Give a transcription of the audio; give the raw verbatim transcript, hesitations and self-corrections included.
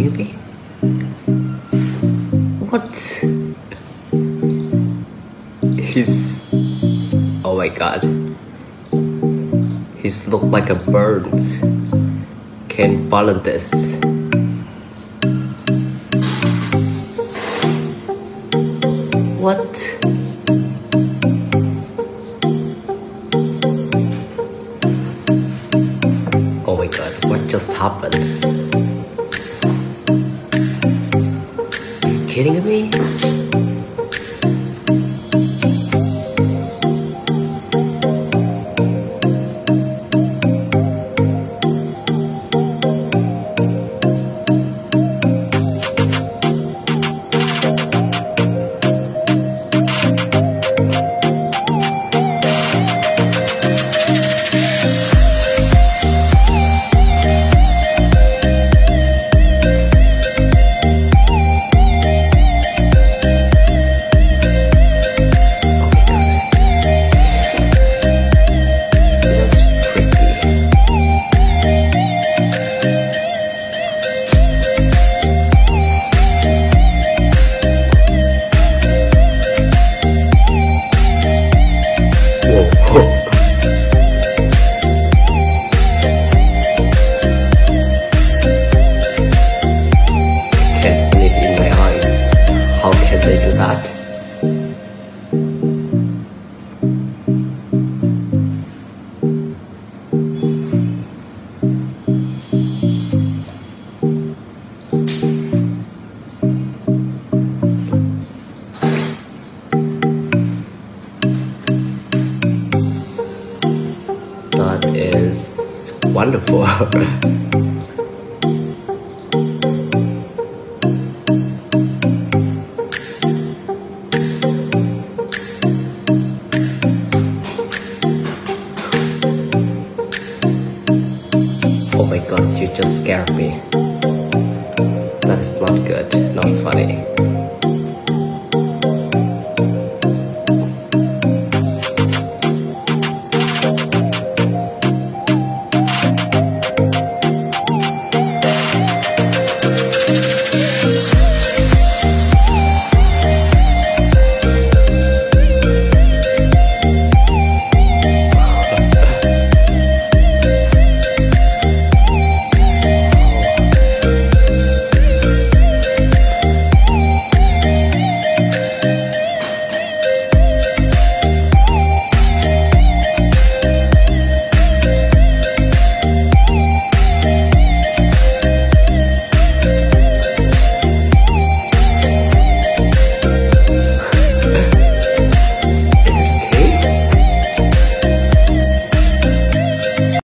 kidding me? What? He's... Oh my god. He's look like a bird. Can't balance this. What? Oh my god, what just happened? Are you kidding me? That is wonderful. Oh my god, you just scared me. That is not good, not funny.